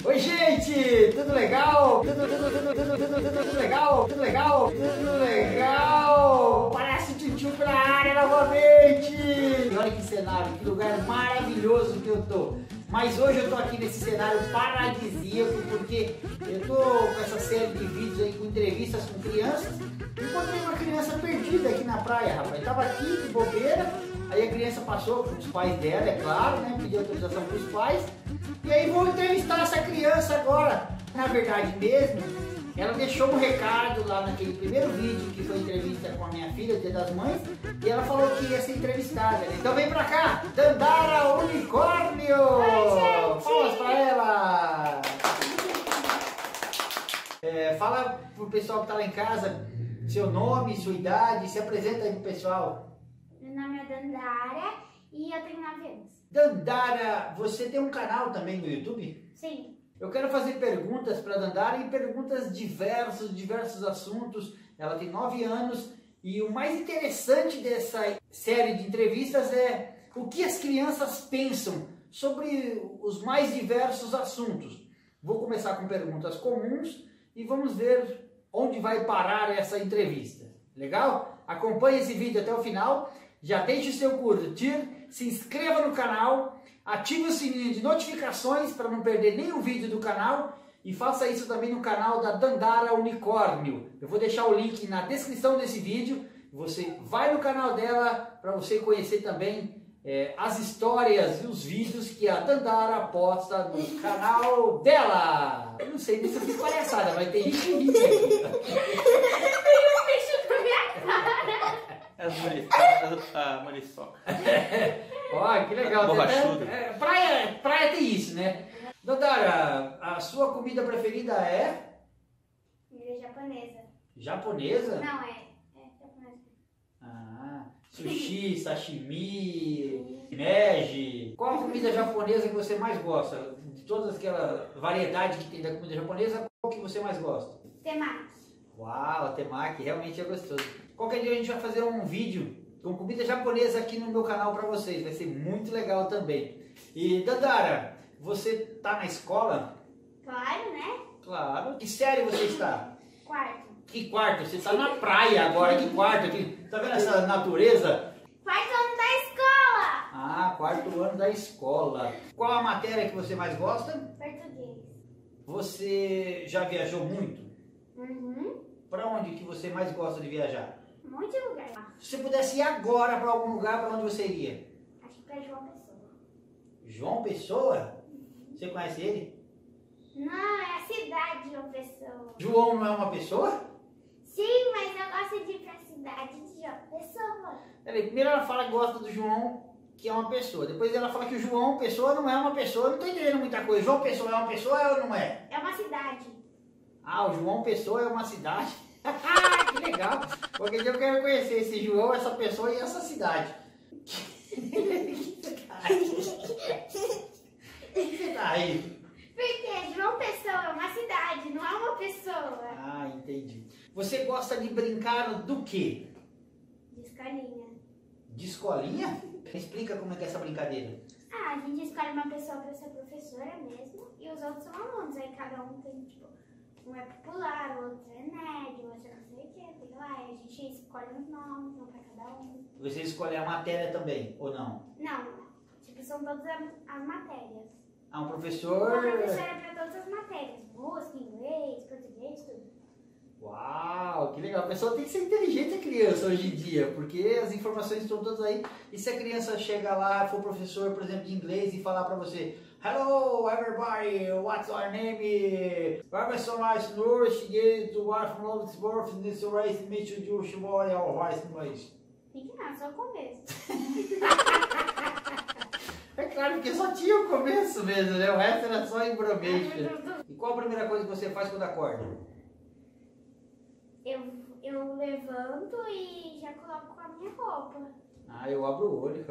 Oi, gente! Tudo legal? Tudo legal? Tudo legal? Tudo legal? Parece tchutchu pra área novamente! E olha que cenário, que lugar maravilhoso que eu tô! Mas hoje eu tô aqui nesse cenário paradisíaco porque eu tô com essa série de vídeos aí com entrevistas com crianças. Encontrei uma criança perdida aqui na praia, rapaz. Eu tava aqui de bobeira, aí a criança passou com os pais dela, é claro, né? Pediu autorização pros pais. E aí vou entrevistar essa criança agora. Na verdade mesmo, ela deixou um recado lá naquele primeiro vídeo que foi entrevista com a minha filha, Dia das Mães, e ela falou que ia ser entrevistada. Então vem pra cá, Dandara Unicórnio! Palmas pra ela! Fala pro pessoal que tá lá em casa seu nome, sua idade, se apresenta aí pro pessoal. Meu nome é Dandara e eu tenho 9 anos. Dandara, você tem um canal também no YouTube? Sim. Eu quero fazer perguntas para Dandara e perguntas diversos assuntos. Ela tem 9 anos e o mais interessante dessa série de entrevistas é o que as crianças pensam sobre os mais diversos assuntos. Vou começar com perguntas comuns e vamos ver onde vai parar essa entrevista. Legal? Acompanhe esse vídeo até o final. Já deixe o seu curtir, se inscreva no canal, ative o sininho de notificações para não perder nenhum vídeo do canal e faça isso também no canal da Dandara Unicórnio. Eu vou deixar o link na descrição desse vídeo. Você vai no canal dela para você conhecer também as histórias e os vídeos que a Dandara posta no canal dela. Eu não sei nem se eu fiz palhaçada, mas tem gente que ri aqui. A Mariçoca. Olha, que legal. Borrachudo. Praia tem isso, né? Dandara, a sua comida preferida é? Comida japonesa. Japonesa? Não, é japonesa. Ah, sushi, sashimi, nege. Qual a comida japonesa que você mais gosta? De todas aquela variedade que tem da comida japonesa, qual que você mais gosta? Temaki. Uau, temaki realmente é gostoso. Qualquer dia a gente vai fazer um vídeo com comida japonesa aqui no meu canal para vocês. Vai ser muito legal também. E Dandara, você tá na escola? Claro, né? Claro. Que série você está? Quarto. Que quarto? Você está na praia agora. Que quarto aqui? Tá vendo essa natureza? Quarto ano da escola. Ah, quarto ano da escola. Qual a matéria que você mais gosta? Português. Você já viajou muito? Uhum. Para onde que você mais gosta de viajar? Muito lugar. Se você pudesse ir agora para algum lugar, para onde você iria? Acho que pra João Pessoa. João Pessoa? Você conhece ele? Não, é a cidade de João Pessoa. João não é uma pessoa? Sim, mas eu gosto de ir pra cidade de João Pessoa. Peraí, primeiro ela fala que gosta do João, que é uma pessoa. Depois ela fala que o João Pessoa não é uma pessoa. Eu não estou entendendo muita coisa. João Pessoa é uma pessoa ou não é? É uma cidade. Ah, o João Pessoa é uma cidade? Ah, que legal! Qualquer dia eu quero conhecer esse João, essa pessoa e essa cidade. Que você tá aí? Porque João Pessoa é uma cidade, não é uma pessoa. Ah, entendi. Você gosta de brincar do quê? De escolinha. De escolinha? Explica como é que é essa brincadeira. Ah, a gente escolhe uma pessoa pra ser professora mesmo e os outros são alunos. Aí cada um tem, tipo, um é popular, o outro é nerd, o outro é não sei o que, sei lá. Aí a gente escolhe uns nomes, um pra cada um. Você escolhe a matéria também, ou não? Não, tipo, são todas as matérias. Ah, um Uma professor... professora pra todas as matérias. Música, inglês, português, tudo. Uau, que legal. A pessoa tem que ser inteligente, a criança, hoje em dia, porque as informações estão todas aí. E se a criança chega lá, for professor, por exemplo, de inglês e falar para você: Hello, everybody, what's your name? I'm so nice to to wife from Luxembourg, this race, meet you, Shimori, or vice inglês. Tem que não, só o começo. É claro, porque só tinha o começo mesmo, né? O resto era só embromation. E qual a primeira coisa que você faz quando acorda? Eu levanto e já coloco a minha roupa. Ah, eu abro o olho.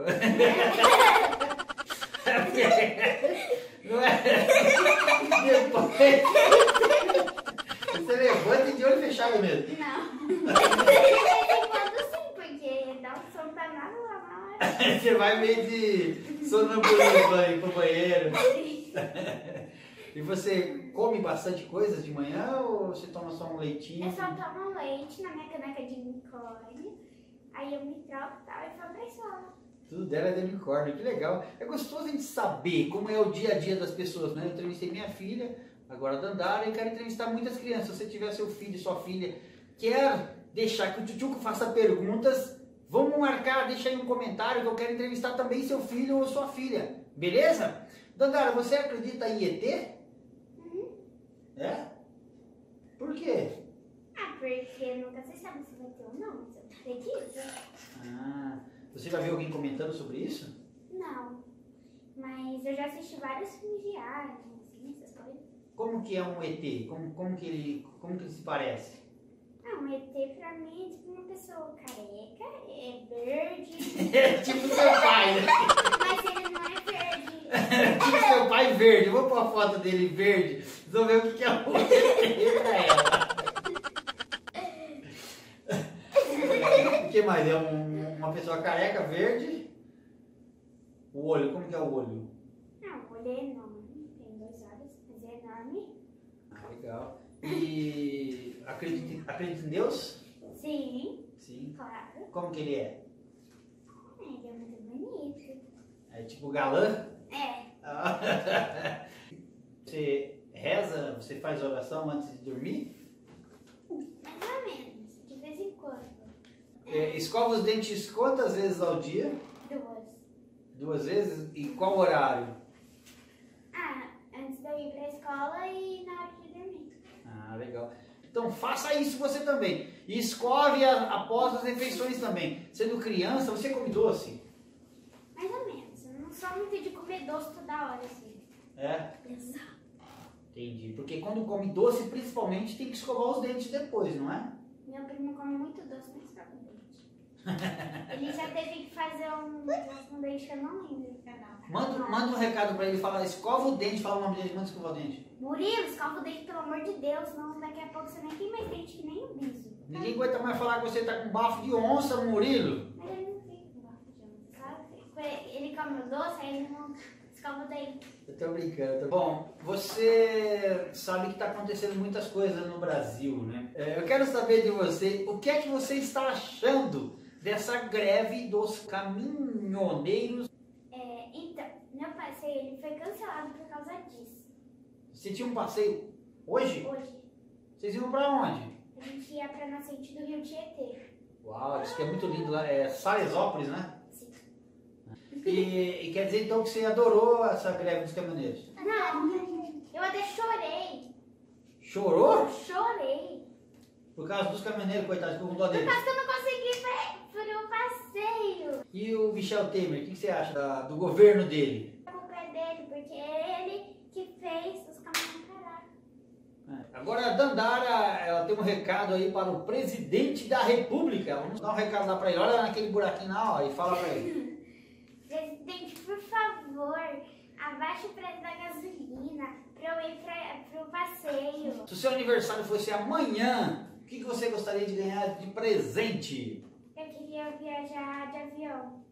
Não é? Depois... Você levanta de olho fechado mesmo. Não. De vez em quando sim, porque dá um sono danado lá na hora. Você vai meio de sonambulismo aí pro banheiro. E você come bastante coisas de manhã ou você toma só um leitinho? Eu só tomo leite na minha caneca de unicórnio, aí eu me troco e tal, e vou pra escola. Tudo dela é de unicórnio, que legal. É gostoso a gente saber como é o dia a dia das pessoas, né? Eu entrevistei minha filha, agora a Dandara, e quero entrevistar muitas crianças. Se você tiver seu filho e sua filha, quer deixar que o Tchutchuco faça perguntas, vamos marcar, deixa aí um comentário que eu quero entrevistar também seu filho ou sua filha. Beleza? Dandara, você acredita em ET? Uhum. É? Por quê? Ah, porque nunca se sabe se vai ter ou não, você acredita? Ah, você já viu alguém comentando sobre isso? Não, mas eu já assisti vários filmes de alien, assim, essas coisas. Como que é um ET? Como que ele se parece? Ah, um ET pra mim é tipo uma pessoa careca, é verde, É tipo seu pai, né? mas ele não é verde. Tipo seu pai verde. Eu vou pôr a foto dele verde. Vocês vão ver o que é o ET pra ela. O que mais? É uma pessoa careca, verde. O olho, como que é o olho? Não, o olho é enorme, tem 2 olhos, mas é enorme. Ah, legal. E acredita em Deus? Sim, Sim. claro. Como que ele é? Ele é muito bonito. É tipo galã? É, Você reza, você faz oração antes de dormir? mais ou menos, de vez em quando. Escova os dentes quantas vezes ao dia? 2. 2 vezes? E qual horário? Ah, antes de eu ir pra escola e na hora de dormir. Ah, legal. Então faça isso você também. E escove após as refeições também. Sendo criança, você come doce? Mais ou menos, eu não sou muito de comer doce toda hora, assim. É? Exato. Entendi. Porque quando come doce, principalmente, tem que escovar os dentes depois, não é? Meu primo come muito doce, mas tá com dente. Ele já teve que fazer um doce com dente que eu não lembro do canal. Manda um recado pra ele, fala, escova o dente, fala o nome dele, manda escovar o dente. Murilo, escova o dente, pelo amor de Deus, senão daqui a pouco você nem tem mais dente que nem o biso. Ninguém aguenta mais falar que você tá com bafo de onça, Murilo. Mas ele não fica com bafo de onça, sabe? Ele come o doce, aí ele não escova o dente. Eu tô brincando. Bom, você sabe que está acontecendo muitas coisas no Brasil, né? Eu quero saber de você, o que é que você está achando dessa greve dos caminhoneiros? Então, meu passeio ele foi cancelado por causa disso. Você tinha um passeio hoje? Hoje, Vocês iam para onde? a gente ia pra nascente do Rio Tietê. Uau, diz que é muito lindo lá, é Salesópolis, né? Sim. E quer dizer então que você adorou essa greve dos caminhoneiros? Não, eu até chorei. Chorou? Eu chorei. Por causa dos caminhoneiros, coitados, ficou com dó Por deles. causa que eu não consegui ir pro passeio. E o Michel Temer, o que você acha do governo dele? A culpa é dele, porque é ele que fez os caminhões parar. Agora a Dandara, ela tem um recado aí para o presidente da República. Vamos dar um recado lá para ele. Olha naquele buraquinho lá, ó, e fala para ele. Presidente, por favor, abaixe o preço da gasolina pra eu ir pro passeio. Se o seu aniversário fosse amanhã, o que você gostaria de ganhar de presente? Eu queria viajar de avião.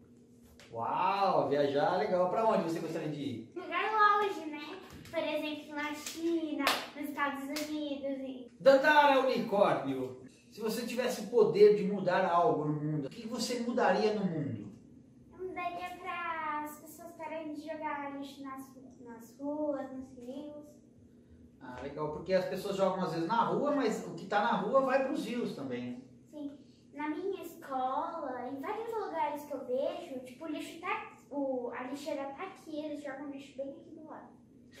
Uau, viajar legal. Para onde você gostaria de ir? Lugar longe, né? Por exemplo, na China, nos Estados Unidos. Dandara Unicórnio, se você tivesse o poder de mudar algo no mundo, o que você mudaria no mundo? Eu mudaria para as pessoas pararem de jogar lixo nas ruas, nos rios. Ah, legal, porque as pessoas jogam às vezes na rua, mas o que está na rua vai para os rios também. Sim. Na minha escola, em vários lugares que eu vejo, tipo, o lixo tá. A lixeira tá aqui, eles jogam lixo bem aqui do lado.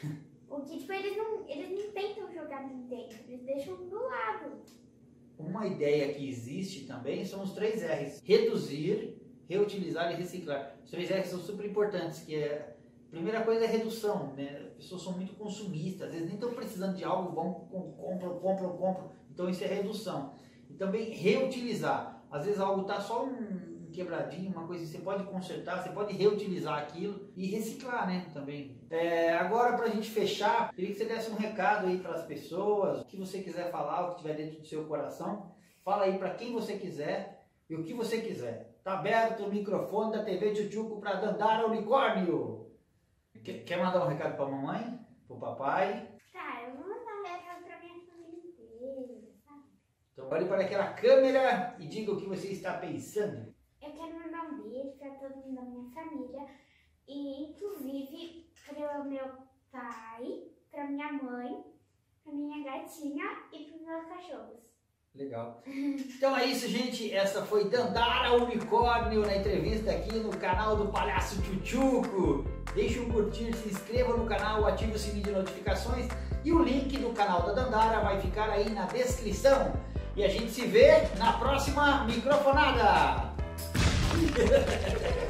O que, tipo, eles não tentam jogar dentro, eles deixam do lado. Uma ideia que existe também são os 3 R's. Reduzir, reutilizar e reciclar. Os 3 R's são super importantes, que é... A primeira coisa é redução, né? As pessoas são muito consumistas, às vezes nem estão precisando de algo, vão, compram. Então isso é redução. E também reutilizar. Às vezes algo está só um quebradinho, uma coisa que você pode consertar, você pode reutilizar aquilo e reciclar, né? Também. Agora, para a gente fechar, queria que você desse um recado aí para as pessoas, o que você quiser falar, o que estiver dentro do seu coração. Fala aí para quem você quiser e o que você quiser. Tá aberto o microfone da TV Tchutchuco para Dandara Unicórnio. Quer mandar um recado para a mamãe, para o papai? Olhe para aquela câmera e diga o que você está pensando. Eu quero mandar um beijo para todo mundo da minha família e inclusive para o meu pai, para minha mãe, para minha gatinha e para os meus cachorros. Legal. Então é isso, gente. Essa foi Dandara Unicórnio na entrevista aqui no canal do Palhaço Tchutchuco. Deixe um curtir, se inscreva no canal, ative o sininho de notificações e o link do canal da Dandara vai ficar aí na descrição. E a gente se vê na próxima microfonada.